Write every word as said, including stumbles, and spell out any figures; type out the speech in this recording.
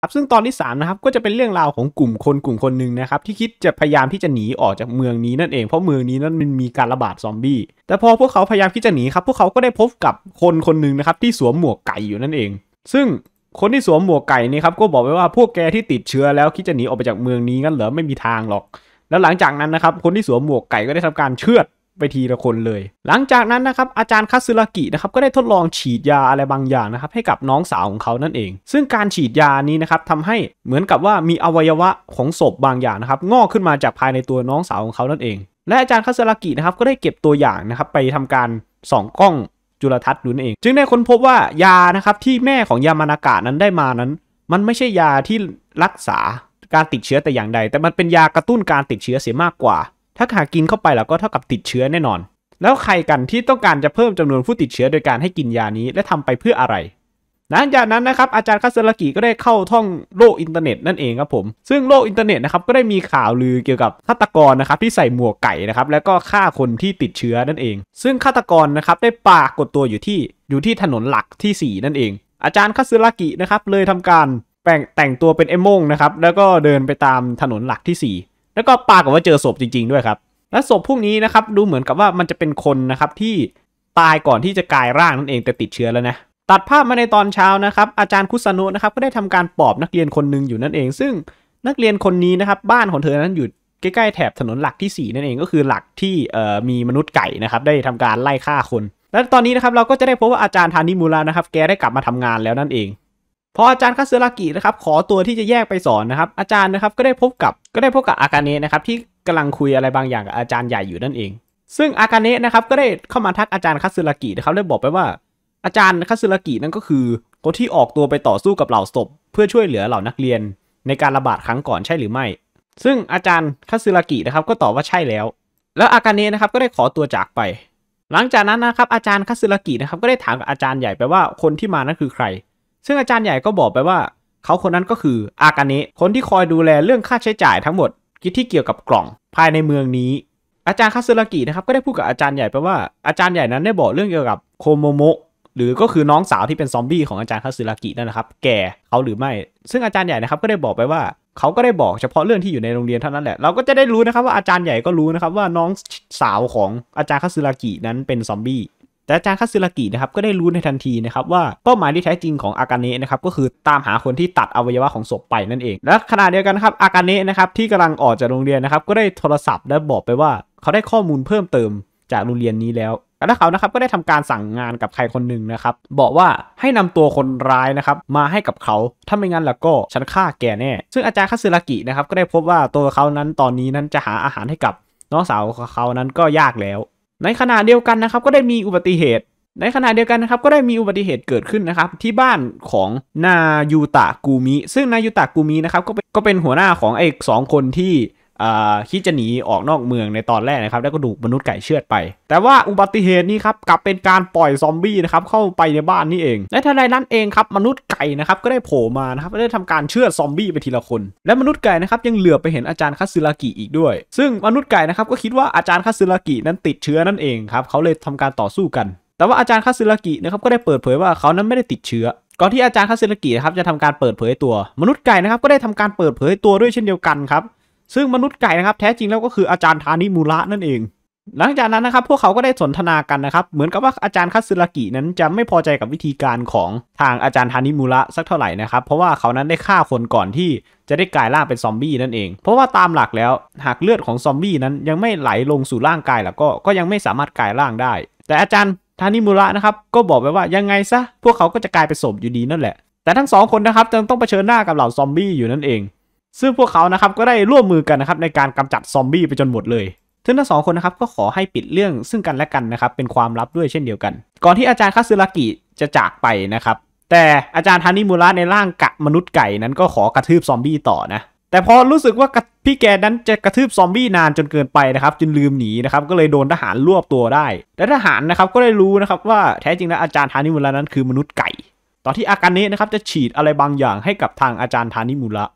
ครับซึ่งตอนที่สามนะครับก็จะเป็นเรื่องราวของกลุ่มคนกลุ่มคนหนึ่งนะครับที่คิดจะพยายามที่จะหนีออกจากเมืองนี้นั่นเองเพราะเมืองนี้นั้นมันมีการระบาดซอมบี้แต่พอพวกเขาพยายามที่จะหนีครับพวกเขาก็ได้พบกับคนคนหนึ่งนะครับที่สวมหมวกไก่อยู่นั่นเองซึ่งคนที่สวมหมวกไก่นี่ครับก็บอกไว้ว่าพวกแกที่ติดเชื้อแล้วคิดจะหนีออกไปจากเมืองนี้งั้นเหรอไม่มีทางหรอกแล้วหลังจากนั้นนะครับคนที่สวมหมวกไก่ก็ได้ทำการเชือดไปทีละคนเลยหลังจากนั้นนะครับอาจารย์คัตสึรากินะครับก็ได้ทดลองฉีดยาอะไรบางอย่างนะครับให้กับน้องสาวของเขานั่นเองซึ่งการฉีดยานี้นะครับทำให้เหมือนกับว่ามีอวัยวะของศพบางอย่างนะครับงอกขึ้นมาจากภายในตัวน้องสาวของเขานั่นเองและอาจารย์คัตสึรากินะครับก็ได้เก็บตัวอย่างนะครับไปทำการส่องกล้องจุลทรรศน์ดูนั่นเองจึงได้ค้นพบว่ายานะครับที่แม่ของยามานากะนั้นได้มานั้นมันไม่ใช่ยาที่รักษาการติดเชื้อแต่อย่างใดแต่มันเป็นยากระตุ้นการติดเชื้อเสียมากกว่าถ้าหากกินเข้าไปแล้วก็เท่ากับติดเชื้อแน่นอนแล้วใครกันที่ต้องการจะเพิ่มจำนวนผู้ติดเชื้อโดยการให้กินยานี้และทำไปเพื่ออะไรหลังจากนั้นนะครับอาจารย์คัตสึรากิก็ได้เข้าท่องโลกอินเทอร์เน็ตนั่นเองครับผมซึ่งโลกอินเทอร์เน็ตนะครับก็ได้มีข่าวลือเกี่ยวกับฆาตกรนะครับที่ใส่หมวกไก่นะครับแล้วก็ฆ่าคนที่ติดเชื้อนั่นเองซึ่งฆาตกรนะครับได้ปรากฏตัวอยู่ที่อยู่ที่ถนนหลักที่สี่นั่นเองอาจารย์คัตสึรากินะครับเลยทำการแต่งตัวเป็นไอ้โม่งนะครับแล้วก็เดินไปตามถนนหลักที่สี่แล้วก็ปรากฏว่าเจอศพจริงๆด้วยครับและศพพวกนี้นะครับดูเหมือนกับว่ามันจะเป็นคนนะครับที่ตายก่อนที่จะกลายร่างนั่นเองแต่ติดเชื้อแล้วนะตัดภาพมาในตอนเช้านะครับอาจารย์คุซาโนะนะครับก็ได้ทำการปลอบนักเรียนคนหนึ่งอยู่นั่นเองซึ่งนักเรียนคนนี้นะครับบ้านของเธอนั้นอยู่ใกล้ๆแถบถนนหลักที่สี่นั่นเองก็คือหลักที่เอ่อมีมนุษย์ไก่นะครับได้ทำการไล่ฆ่าคนและตอนนี้นะครับเราก็จะได้พบว่าอาจารย์ทานิมุระนะครับแกได้กลับมาทำงานแล้วนั่นเองพออาจารย์คัตสึรากินะครับขอตัวที่จะแยกไปสอนนะครับอาจารย์นะครับก็ได้พบกับก็ได้พบกับอากาเนะนะครับที่กำลังคุยอะไรบางอย่างกับอาจารย์ใหญ่อยู่นั่นเองซึ่งอากาเนะนะครับก็ได้เข้ามาทักอาจารย์คัตสึรากินะครับได้บอกไปว่าอาจารย์คัตสึรากินั่นก็คือคนที่ออกตัวไปต่อสู้กับเหล่าศพเพื่อช่วยเหลือเหล่านักเรียนในการระบาดครั้งก่อนใช่หรือไม่ซึ่งอาจารย์คัตสึรากินะครับก็ตอบว่าใช่แล้วแล้วอากาเนะนะครับก็ได้ขอตัวจากไปหลังจากนั้นนะครับอาจารย์คัตสึรากินะครับก็ได้ถามกับอาจารย์ใหญ่ไปว่าคนที่มานั้นคือใครซึ่งอาจารย์ใหญ่ก็บอกไปว่าเขาคนนั้นก็คืออากาเนะคนที่คอยดูแลเรื่องค่าใช้จ่ายทั้งหมดที่เกี่ยวกับกล่องภายในเมืองนี้อาจารย์คัตสึรากินะครับก็ได้พูดกับอาจารย์ใหญ่ไปว่าอาจารย์ใหญ่นั้นได้บอกเรื่องเกี่ยวกับโคโมโมะหรือก็คือน้องสาวที่เป็นซอมบี้ของอาจารย์คัตสึรากินั่นนะครับแก่เขาหรือไม่ซึ่งอาจารย์ใหญ่นะครับก็ได้บอกไปว่าเขาก็ได้บอกเฉพาะเรื่องที่อยู่ในโรงเรียนเท่านั้นแหละเราก็จะได้รู้นะครับว่าอาจารย์ใหญ่ก็รู้นะครับว่าน้องสาวของอาจารย์คัตสึรากินั้นเป็นซอมบี้แต่อาจารย์คัตสึรากินะครับก็ได้รู้ในทันทีนะครับว่าเป้าหมายที่แท้จริงของอากาเนะนะครับก็คือตามหาคนที่ตัดอวัยวะของศพไปนั่นเองและขณะเดียวกันครับอากาเนะนะครับที่กำลังออกจากโรงเรียนนะครับก็ได้โทรศัพท์และบอกไปว่าเขาได้ข้อมูลเพิ่มเติมจากโรงเรียนนี้แล้วและเขานะครับก็ได้ทำการสั่งงานกับใครคนหนึ่งนะครับบอกว่าให้นำตัวคนร้ายนะครับมาให้กับเขาถ้าไม่งั้นแล้วก็ฉันฆ่าแกแน่ซึ่งอาจารย์คัตสึรากินะครับก็ได้พบว่าตัวเขานั้นตอนนี้นั้นจะหาอาหารให้กับน้องสาวของเขานั้นก็ยากแล้วในขณะเดียวกันนะครับก็ได้มีอุบัติเหตุในขณะเดียวกันนะครับก็ได้มีอุบัติเหตุเกิดขึ้นนะครับที่บ้านของนายูตะกูมิซึ่งนายูตะกูมินะครับก็เป็นก็เป็นหัวหน้าของไอ้สองคนที่คิดจะหนีออกนอกเมืองในตอนแรกนะครับแล้วก็ถูกมนุษย์ไก่เชือดไปแต่ว่าอุบัติเหตุนี้ครับกลับเป็นการปล่อยซอมบี้นะครับเข้าไปในบ้านนี่เองและทันใดนั้นเองครับมนุษย์ไก่นะครับก็ได้โผล่มานะครับได้ทำการเชือดซอมบี้ไปทีละคนและมนุษย์ไก่นะครับยังเหลือไปเห็นอาจารย์คัตสึรากิอีกด้วยซึ่งมนุษย์ไก่นะครับก็คิดว่าอาจารย์คัตสึรากินั้นติดเชื้อนั่นเองครับเขาเลยทำการต่อสู้กันแต่ว่าอาจารย์คัตสึรากินะครับก็ได้เปิดเผยว่าเขานั้นไม่ได้ติดเชื้อก่อนที่อาจารย์คัตสึรากินะครับจะทำการเปิดเผยตัวมนุษย์ไก่นะครับก็ได้ทำการเปิดเผยตัวด้วยเช่นเดียวกันครับซึ่งมนุษย์ไก่นะครับแท้จริงแล้วก็คืออาจารย์ทานิมุระนั่นเองหลังจากนั้นนะครับพวกเขาก็ได้สนทนากันนะครับเหมือนกับว่าอาจารย์คัตสึรากินั้นจะไม่พอใจกับวิธีการของทางอาจารย์ทานิมุระสักเท่าไหร่นะครับเพราะว่าเขานั้นได้ฆ่าคนก่อนที่จะได้กลายร่างเป็นซอมบี้นั่นเองเพราะว่าตามหลักแล้วหากเลือดของซอมบี้นั้นยังไม่ไหลลงสู่ร่างกายแล้วก็ก็ยังไม่สามารถกลายร่างได้แต่อาจารย์ทานิมุระนะครับก็บอกไปว่ายังไงซะพวกเขาก็จะกลายเป็นศพอยู่ดีนั่นแหละแต่ทั้งสองคนนะครับยังต้องเผชิญหน้ากับเหล่าซอมบี้อยู่นั่นเองซึ่งพวกเขานะครับก็ได้ร่วมมือกันนะครับในการกำจัดซอมบี้ไปจนหมดเลยซึ่งทั้งสองคนนะครับก็ขอให้ปิดเรื่องซึ่งกันและกันนะครับเป็นความลับด้วยเช่นเดียวกันก่อนที่อาจารย์คัตสึรากิจะจากไปนะครับแต่อาจารย์ทานิมุระในร่างกะมนุษย์ไก่นั้นก็ขอกระทืบซอมบี้ต่อนะแต่พอรู้สึกว่าพี่แกนั้นจะกระทืบซอมบี้นานจนเกินไปนะครับจนลืมหนีนะครับก็เลยโดนทหารรวบตัวได้และทหารนะครับก็ได้รู้นะครับว่าแท้จริงแล้วอาจารย์ทานิมุระนั้นคือมนุษย์ไก่ตอนที่อากาเนะนะครับจะฉีดอะไรบางอย่างให้กับทางอาจารย์ทานิมุระ